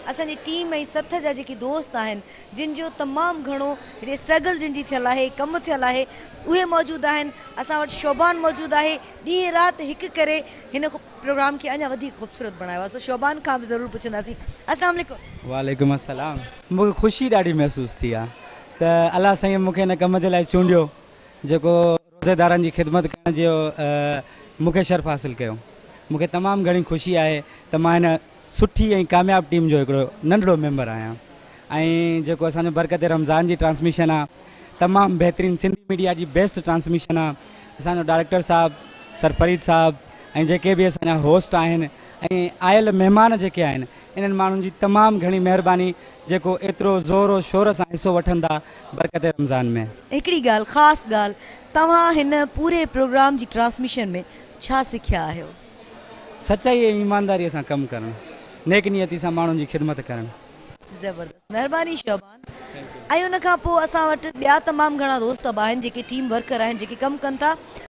असांजी टीम ऐं सथ जा जेके दोस्त आहिनि जिन जो तमामु घणो हिते स्ट्रगल जिन जी थियल आहे कमु थियल आहे उहे मौजूदु आहिनि। असां वटि शोभान मौजूदु आहे, ॾींहुं राति हिकु करे हिन प्रोग्राम खे अञा वधीक ख़ूबसूरत बणायो आहे। सो शोभान खां बि ज़रूरु पुछंदासीं। अस्सलाम वालेकुम। वालेकुम अस्सलाम। मूंखे ख़ुशी ॾाढी महसूसु थी आहे त अलाह साईं मूंखे हिन कम जे लाइ चूंडियो जेको रोज़ेदारनि जी ख़िदमत करण जो मूंखे शर्फ़ हासिलु कयो। मूंखे तमामु घणी ख़ुशी आहे त मां हिन सुठी ऐं कामयाबु टीम जो हिकिड़ो नंढिड़ो मेंबर आहियां। ऐं जेको असांजो बरकत रमज़ान जी ट्रांसमिशन आहे तमामु बहितरीनु सिंधी मीडिया जी बेस्ट ट्रांसमिशन आहे। असांजो डायरेक्टर साहब सरफरीद साहब ऐं जेके बि असांजा होस्ट आहिनि ऐं आयल महिमान जेके आहिनि इन्हनि माण्हुनि जी तमामु घणी महिरबानी जेको एतिरो ज़ोर शोर सां हिसो वठनि था बरकत रमज़ान में। हिकिड़ी ॻाल्हि ख़ासि ॻाल्हि, तव्हां हिन पूरे प्रोग्राम जी ट्रांसमिशन में छा सिखिया आहियो? सचाई ऐं ईमानदारीअ सां कमु करणु, नेक नियती सां माण्हुनि जी ख़िदमत करणु। ज़बरदस्त, महिरबानी शोभान। ऐं उन खां पोइ असां वटि ॿिया तमामु घणा दोस्त बि आहिनि जेके टीम वर्कर आहिनि जेके कमु कनि था।